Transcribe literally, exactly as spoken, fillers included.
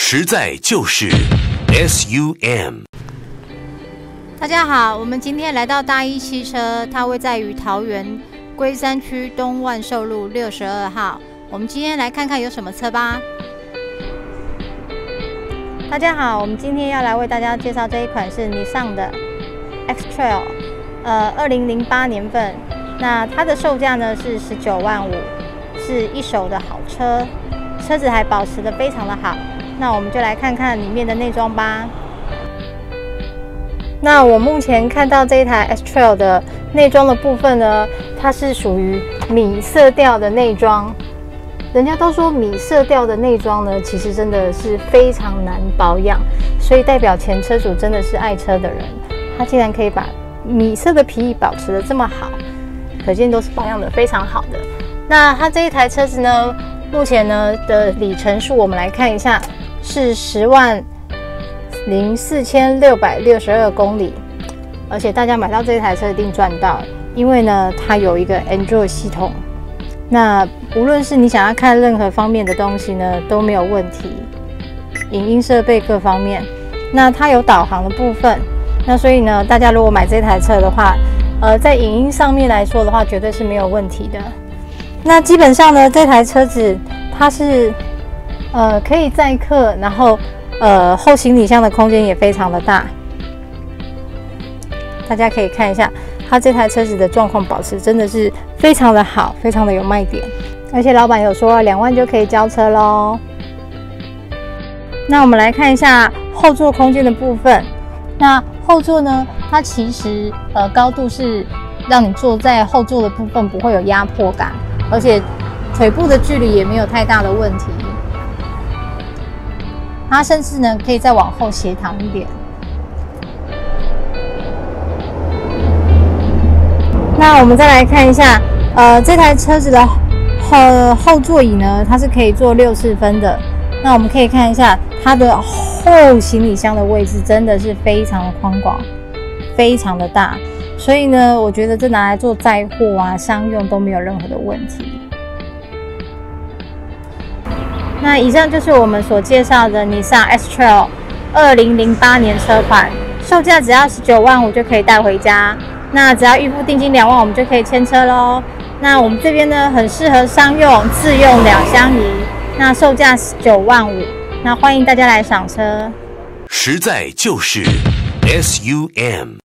实在就是 S U M。 大家好，我们今天来到大一汽车，它位在于桃园龟山区东万寿路六十二号。我们今天来看看有什么车吧。大家好，我们今天要来为大家介绍这一款是 Nissan 的 X-Trail， 呃，二零零八年份。那它的售价呢是十九万五，是一手的好车，车子还保持得非常的好。那我们就来看看里面的内装吧。那我目前看到这一台 X-Trail 的内装的部分呢，它是属于米色调的内装。人家都说米色调的内装呢，其实真的是非常难保养，所以代表前车主真的是爱车的人，他竟然可以把米色的皮保持得这么好，可见都是保养得非常好的。那它这一台车子呢，目前呢的里程数我们来看一下，是十万零四千六百六十二公里，而且大家买到这台车一定赚到，因为呢它有一个 Android 系统。那无论是你想要看任何方面的东西呢，都没有问题，影音设备各方面，那它有导航的部分，那所以呢，大家如果买这台车的话，呃，在影音上面来说的话，绝对是没有问题的。那基本上呢，这台车子它是呃可以载客，然后呃后行李箱的空间也非常的大，大家可以看一下。它这台车子的状况保持真的是非常的好，非常的有卖点，而且老板有说两万就可以交车咯。那我们来看一下后座空间的部分。那后座呢，它其实呃高度是让你坐在后座的部分不会有压迫感，而且腿部的距离也没有太大的问题。它甚至呢可以再往后斜躺一点。那我们再来看一下，呃，这台车子的后后座椅呢，它是可以坐六次分的。那我们可以看一下它的后行李箱的位置，真的是非常的宽广，非常的大。所以呢，我觉得这拿来做载货啊、商用都没有任何的问题。那以上就是我们所介绍的 Nissan X-Trail 二零零八年车款，售价只要十九万五就可以带回家。那只要预付定金两万，我们就可以签车咯。那我们这边呢，很适合商用、自用两相宜。那售价十九万五，那欢迎大家来赏车。 实在就是 S U M。